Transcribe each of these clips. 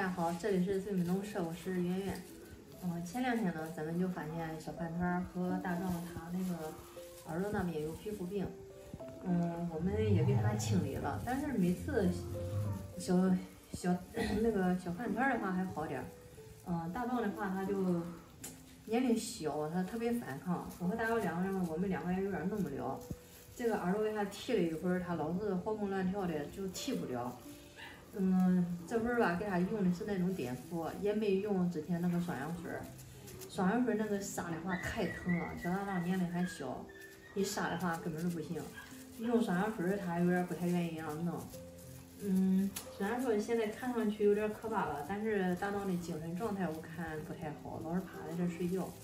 家好，这里是最美农社，我是圆圆。前2天呢，咱们就发现小饭团和大壮他那个耳朵那边有皮肤病，我们也给他清理了，但是每次小饭团的话还好点大壮的话他就年龄小，他特别反抗。我和大壮两个人，我们2个人有点弄不了。这个耳朵给他剃了一会儿，他老是活蹦乱跳的，就剃不了。这会儿吧，给他用的是那种碘伏，也没用之前那个双氧水。双氧水那个撒的话太疼了，小大壮年龄还小，一撒的话根本就不行。用双氧水他有点不太愿意让弄。虽然说现在看上去有点可怕了，但是大壮的精神状态我看不太好，老是趴在这睡觉。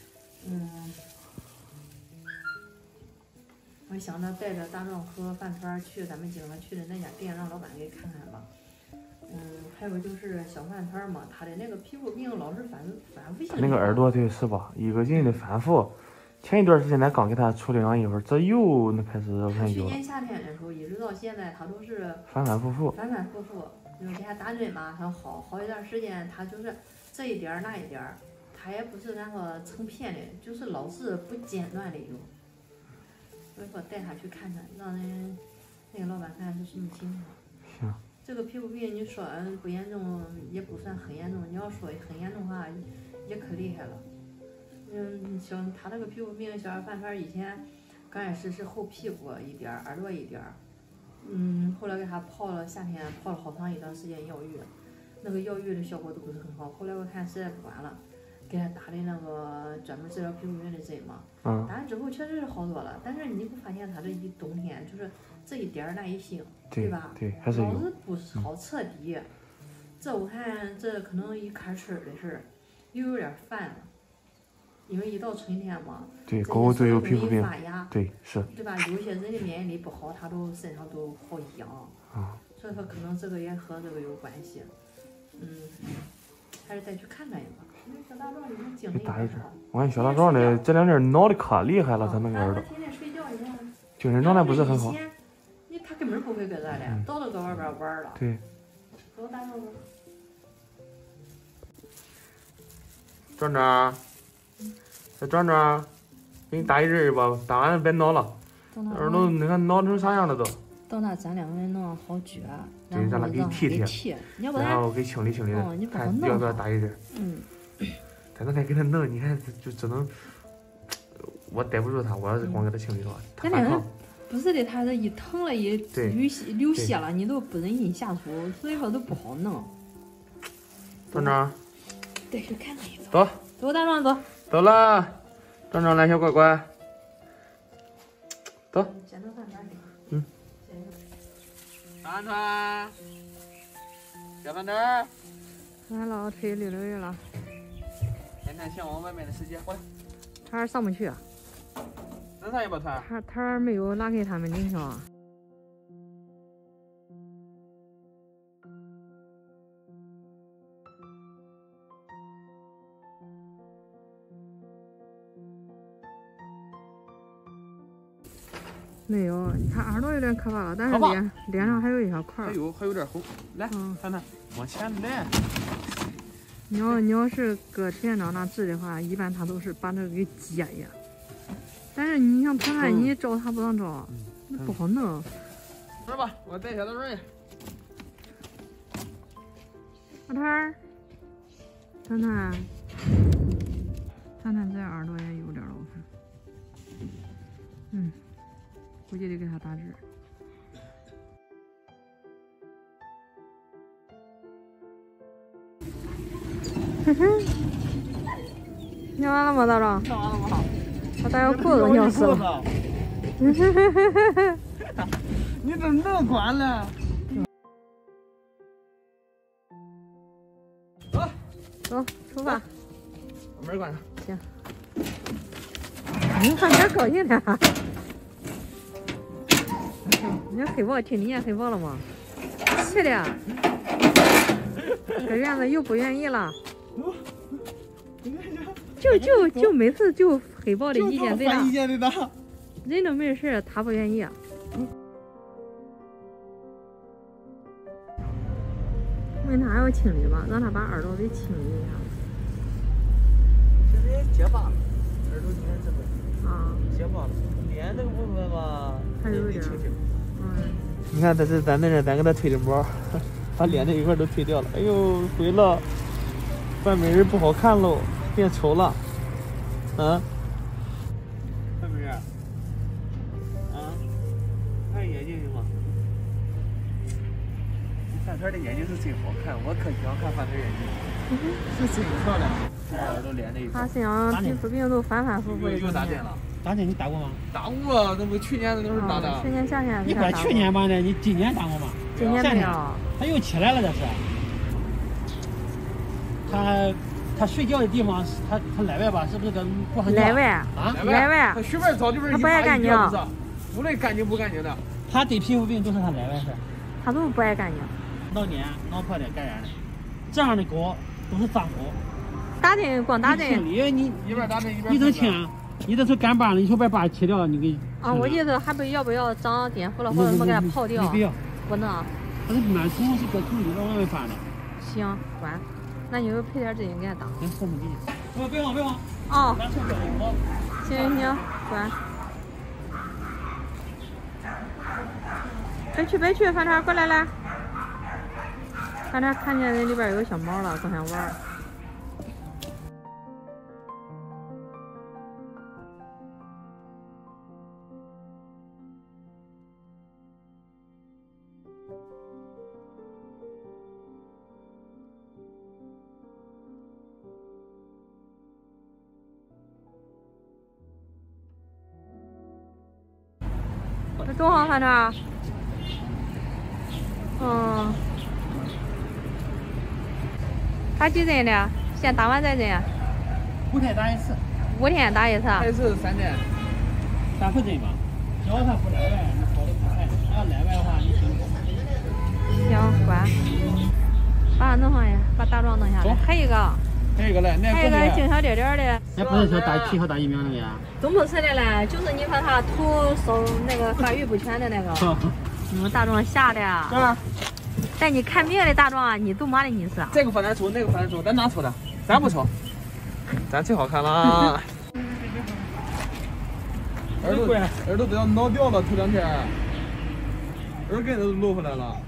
我想着带着大壮和饭团去咱们经常去的那家店，让老板给看看吧。还有就是小饭团嘛，他的那个皮肤病老是反复性。 那个耳朵对是吧？一个劲的反复。前一段时间咱刚给他处理完一会儿，这又那开始我看有。 去年夏天的时候，一直到现在，他都是反复。 就是给他打针嘛，他好一段时间，他就是这一点儿那一点儿，他也不是咱说成片的，就是老是不间断的有。所以说带他去看看，让人那个老板看是什么情况。 行。这个皮肤病你说不严重也不算很严重，你要说很严重的话也可厉害了。像他那个皮肤病，小饭团以前刚开始是后屁股一点儿，耳朵一点儿，后来给他夏天泡了好长一段时间药浴，那个药浴的效果都不是很好。后来我看实在不管了，给他打的那个专门治疗皮肤病的针嘛。打完之后确实是好多了，但是你不发现他这一冬天就是这一点儿那一星，对吧？ 对，还是有。 老是不好彻底。这我看这可能一开春的事儿，又有点犯了。因为一到春天嘛， 对，狗就有皮肤病， 发芽， 对，是， 对吧？有些人的免疫力不好，他都身上都好痒，所以说可能这个也和这个有关系，还是再去看看一个。因为小大壮已经精神打一针，我看小大壮的这2天闹得可厉害了，他那个耳朵， 天天睡觉，你看， 精神状态不是很好。 他根本不会搁这的，都搁外边玩了。 对。 走，大壮哥。 壮壮。小壮壮，给你打一针吧，打完了别挠了。耳朵你看挠成啥样了都。 到那咱2个人弄好撅， 对，让他给剃，然后给清理，看要不要打一针。咱那天给他弄，你看就只能，我逮不住他，我要是光给他清理的话，他反抗。 不是的，他这一疼了，一流血了，你都不忍心下手，所以说都不好弄。 壮壮， 带去看看一走， 走，大壮走。 走了，壮壮来，小乖乖，走。饭团，小饭团， 来了，出去溜溜了。 天天向往外面的世界，过来。 他上不去啊。 能上一把团？ 他没有拉开他们领上。没有，他耳朵有点可怕了，但是脸上还有一小块。 还有点红。来，看看，往前来。 你要是搁陈院长那治的话，一般他都是把这个给接呀。但是你像谈谈，你招他不让招，那不好弄。 来吧，我带小大瑞。 老摊儿，谈谈这耳朵也有点了，我看。估计得给他打针。尿完了吗，大壮？ 尿完了吗？ 他带个裤子尿湿了。 你怎么乐观了？ 走，出发。 把门关上。 行。你看点高兴点。你黑豹听你也黑豹了吗？去的，这院子又不愿意了。就每次就黑豹的意见最大。人都没事，他不愿意。 问他要清理吧，让他把耳朵给清理一下。 其实也结疤了，耳朵你看这个啊， 结疤了，脸那个部分吧， 还有点。 你看，这是咱那咱给他推的膜，把脸那一块都推掉了。哎呦，毁了，范美人不好看喽，变丑了。啊，范美人，啊，看眼睛行吗？饭团的眼睛是真好看，我可喜欢看饭团眼睛，是真漂亮。耳朵连那一块。 他身上皮肤病都反反复复的。 又打针了。 打针你打过吗？ 打过，那不去年的都是打的。 去年夏天。 你怪去年吧的，你今年打过吗？ 今年没有。 他又起来了，这是。他睡觉的地方，他来外吧，是不是跟过很来外啊？ 来外。 他随便找地方， 他不爱干净， 无论干净不干净的。 他得皮肤病都是他来外事。 他都不爱干净。 脑炎、脑破的感染的，这样的狗都是脏狗。 打针光打针。 你一边打针一边。 你都清，你这是干巴了，你手边把切掉，你给。 啊，我意思还不要不要长颠覆了，或者什么给它泡掉？ 不要。 不能。 它是满虫是搁土里边往外发的。 行，管。那你就配点针给它打。 行，送给你。别忘。 哦。行，管。别去，饭团过来。饭团看见那里边有个小猫了，刚想玩。这多少饭团？打几针的？先打完再针。 5天打一次。 5天打一次。 一次3针。 3副针吧。只要他不来外，你好的不菜；要来外的话，你行。 行，管。把它弄上去，把大壮弄下来。还有一个来，还有一个净小点点的。 那不是说提好打疫苗那个呀？ 总不是的嘞，就是你和他头手那个发育不全的那个。大壮吓的。是吧？带你看病的大壮，你都妈的你是？ 这个饭团抽，那个饭团抽，咱哪抽的？咱不抽，咱最好看了啊！耳朵都要挠掉了，头2天，耳根都露回来了。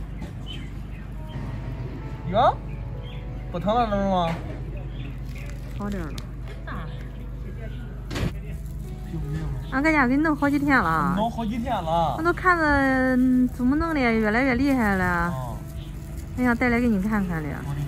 哟，不疼了是吗？ 好点了。俺搁家给弄好几天了。 弄好几天了。 我都看着怎么弄的越来越厉害了。我想带来给你看看的。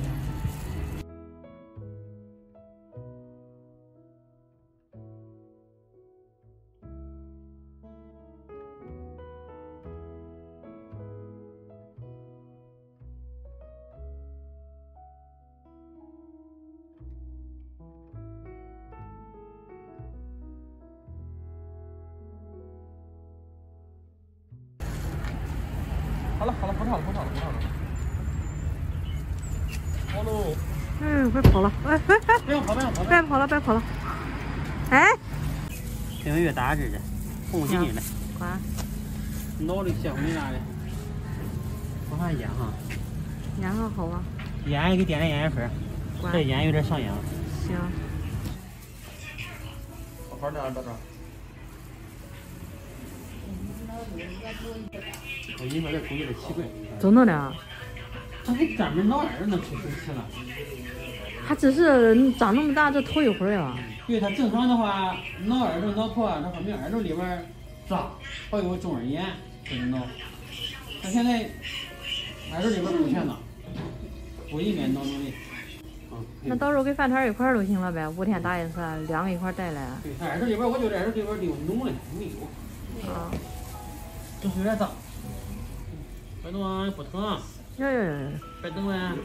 好了，不吵了。好喽。 别跑了，别跑了。哎。 越来越大这是，红紧紧的。 管。 脑里血红啥的。我看烟哈。 烟好啊。 烟给点点眼药水。这烟有点上瘾了。 行。 好点，大壮。 我一会儿这狗有点奇怪。 怎么的？ 它给专门挠耳朵能可神奇了。 它只是长那么大，这头一会儿呀。 对，它正常的话，挠耳朵、挠破，它说明耳朵里边脏，或有中耳炎，才能挠。它现在耳朵里边不全脏，不应该挠的。 那到时候给饭团一块儿就行了呗，5天打一次，2个一块带来。 对，它耳朵里边，我觉得耳朵里边有脓了，没有。 啊。 就是有点脏。别动啊，不疼啊。 有。 别动啊。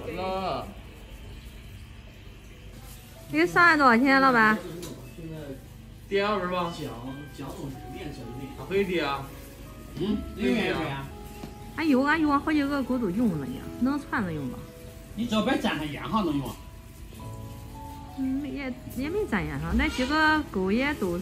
这个上岸多少钱，老板？ 跌2分吧。会跌啊。 对呀。 俺用好几个狗都用了呢，能串着用吧？ 你只要别沾上烟上能用。 也没沾烟上，那几个狗也都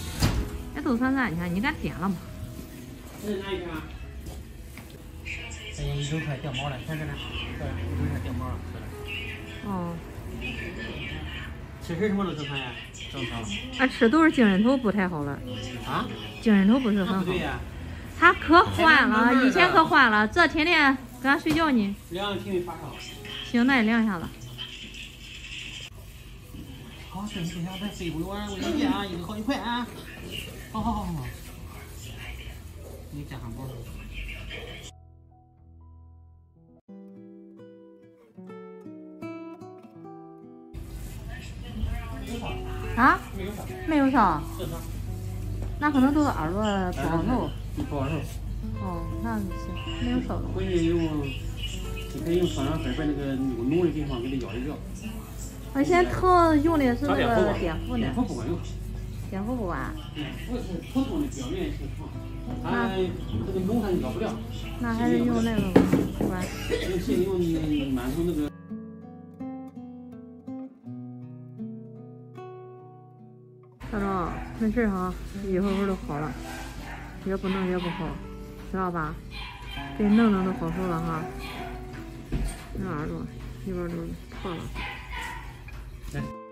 算啥？你看，你敢点了吗？ 这是哪一个？ 这一揉出来掉毛了，看这呢，对，一揉出来掉毛了， 哦。 吃什么都正常呀，正常。 吃都是精神头不太好了。 啊？ 精神头不是很好。 对呀。 他可欢了，以前可欢了，这天天跟俺睡觉呢。 量挺发烧。 行，那你量一下子。 好，睡下再睡一会儿，晚上我给你啊，一个好几块啊。好。你加上包。 啊？没有烧。 是啥？ 那可能都是耳朵不好受。 不好受。 哦，那行，没有烧。 回去你可以用创伤粉把那个有脓的地方给它咬一咬。 我现在疼用的是那个碘伏呢。 碘伏不管用。 碘伏不管。 不是疼痛的表面是疼，它这个脓它咬不了。 那还是用那个吧，是吧？ 用满头那个。 大壮，没事哈，一会儿都好了，也不弄也不好，知道吧？给弄都好受了哈。那耳朵一边都破了。